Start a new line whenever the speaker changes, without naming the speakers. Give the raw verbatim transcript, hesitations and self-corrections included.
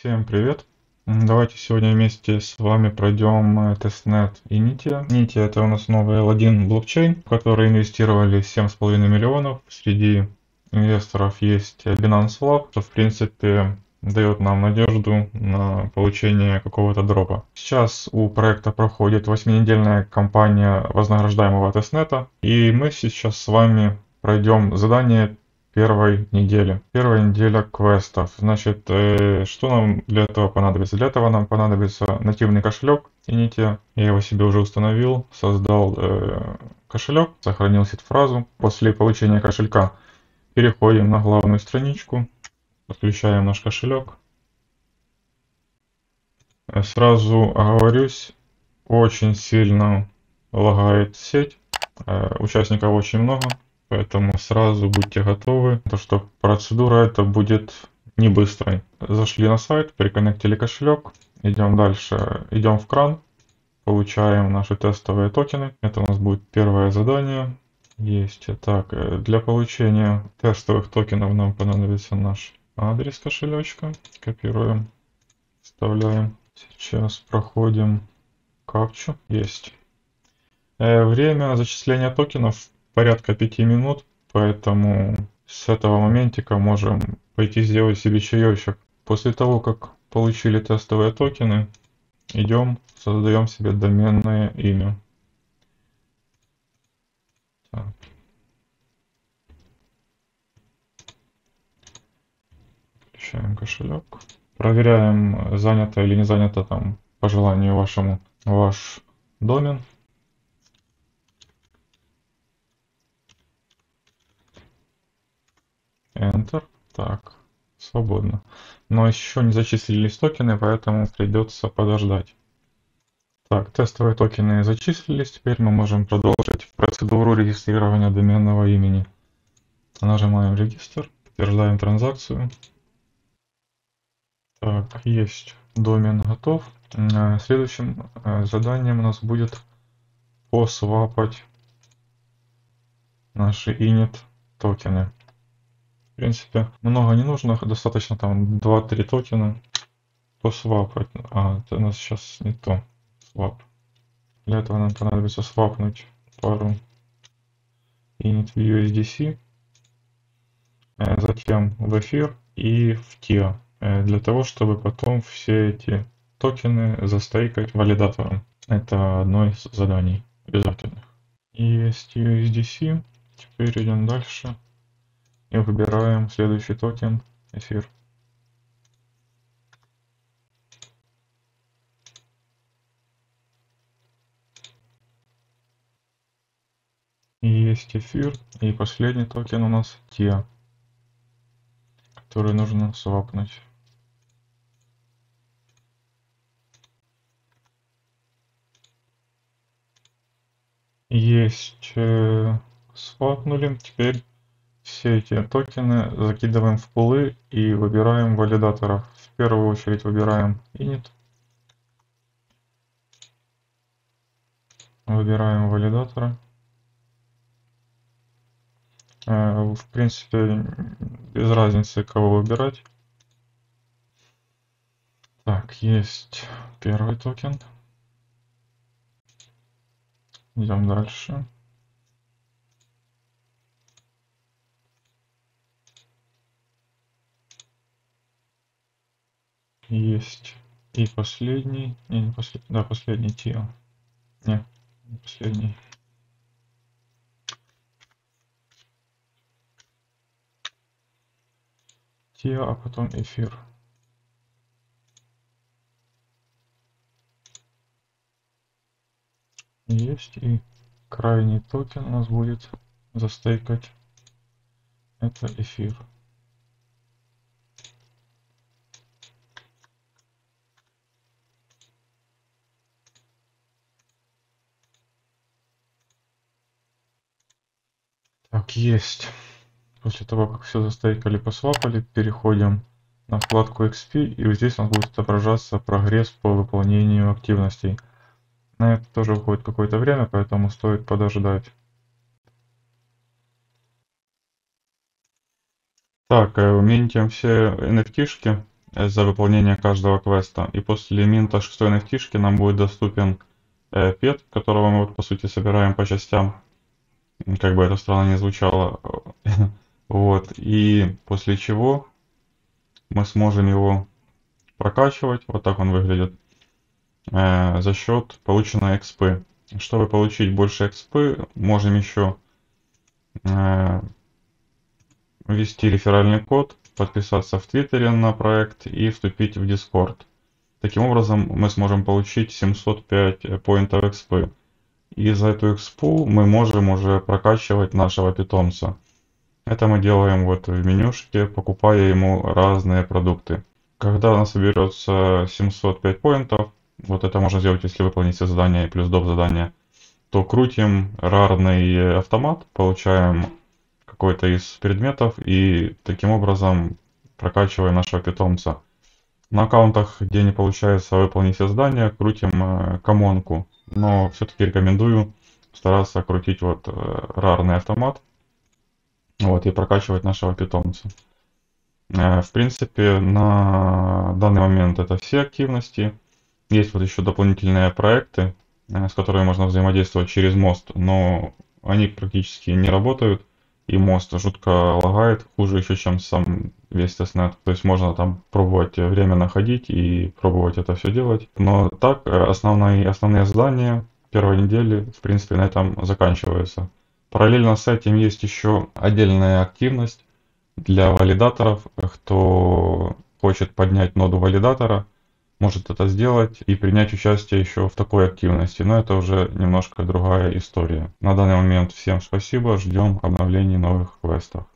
Всем привет! М, Давайте сегодня вместе с вами пройдем э, тестнет и Nitia. Nitia это у нас новый эл один блокчейн, в который инвестировали семь с половиной миллионов. Среди инвесторов есть э, Binance Lab, что в принципе дает нам надежду на получение какого-то дропа. Сейчас у проекта проходит восьминедельная кампания вознаграждаемого тестнета, и мы сейчас с вами пройдем задание первой недели. Первая неделя квестов. Значит, э, что нам для этого понадобится? Для этого нам понадобится нативный кошелек Initi. Я его себе уже установил, создал э, кошелек, сохранил сид-фразу. После получения кошелька переходим на главную страничку, подключаем наш кошелек. Э, Сразу оговорюсь, очень сильно лагает сеть, э, участников очень много. Поэтому сразу будьте готовы, то что процедура это будет не быстрой. Зашли на сайт, переконнектили кошелек, идем дальше, идем в кран, получаем наши тестовые токены. Это у нас будет первое задание. Есть. Так, для получения тестовых токенов нам понадобится наш адрес кошелечка. Копируем, вставляем. Сейчас проходим капчу. Есть. Время зачисления токенов порядка пяти минут, поэтому с этого моментика можем пойти сделать себе чаечек. После того, как получили тестовые токены, идем, создаем себе доменное имя. Так. Включаем кошелек. Проверяем, занято или не занято там по желанию вашему ваш домен. Enter. Так, свободно. Но еще не зачислились токены, поэтому придется подождать. Так, тестовые токены зачислились. Теперь мы можем продолжить процедуру регистрирования доменного имени. Нажимаем регистр, подтверждаем транзакцию. Так, есть. Домен готов. Следующим заданием у нас будет посвапать наши инит токены. В принципе, много не нужно, достаточно там два-три токена посвапать. А, это у нас сейчас не то. Свап. Для этого нам понадобится свапнуть пару init в ю эс ди си, затем в эфир и в тиа, для того, чтобы потом все эти токены застейкать валидатором. Это одно из заданий обязательных. Есть ю эс ди си. Теперь идем дальше и выбираем следующий токен эфир. Есть эфир, и последний токен у нас тиа, который нужно свапнуть. Есть, э, свапнули. Теперь все эти токены закидываем в пулы и выбираем валидаторов. В первую очередь выбираем init. Выбираем валидатора. В принципе, без разницы, кого выбирать. Так, есть первый токен. Идем дальше. Есть и последний, не, не последний, да, последний тиа. Не, не последний. Тиа, а потом эфир. Есть, и крайний токен у нас будет застейкать. Это эфир. Так, есть. После того, как все застейкали, посвапали, переходим на вкладку икс пи, и вот здесь у нас будет отображаться прогресс по выполнению активностей. На это тоже уходит какое-то время, поэтому стоит подождать. Так, минтим все эн эф ти-шки. за выполнение каждого квеста. И после минта шестой эн эф ти-шки нам будет доступен э, пет, которого мы вот, по сути собираем по частям. Как бы это странно не звучало. Вот. И после чего мы сможем его прокачивать. Вот так он выглядит. Э, за счет полученной экспы. Чтобы получить больше экспы, можем еще э, ввести реферальный код, подписаться в Твиттере на проект и вступить в Discord. Таким образом, мы сможем получить семьсот пять поинтов экспы. И за эту экспу мы можем уже прокачивать нашего питомца. Это мы делаем вот в менюшке, покупая ему разные продукты. Когда у нас соберется семьсот пять поинтов, вот это можно сделать, если выполните задание плюс доп. Задание, то крутим рарный автомат, получаем какой-то из предметов и таким образом прокачиваем нашего питомца. На аккаунтах, где не получается выполнить все задания, крутим э, комонку. Но все-таки рекомендую стараться крутить вот э, рарный автомат, вот, и прокачивать нашего питомца. Э, в принципе, на данный момент это все активности. Есть вот еще дополнительные проекты, э, с которыми можно взаимодействовать через мост, но они практически не работают. И мост жутко лагает, хуже еще, чем сам весь тестнет. То есть можно там пробовать временно ходить и пробовать это все делать. Но так, основные, основные задания первой недели, в принципе, на этом заканчиваются. Параллельно с этим есть еще отдельная активность для валидаторов. Кто хочет поднять ноду валидатора, может это сделать и принять участие еще в такой активности. Но это уже немножко другая история. На данный момент всем спасибо, ждем обновлений новых квестов.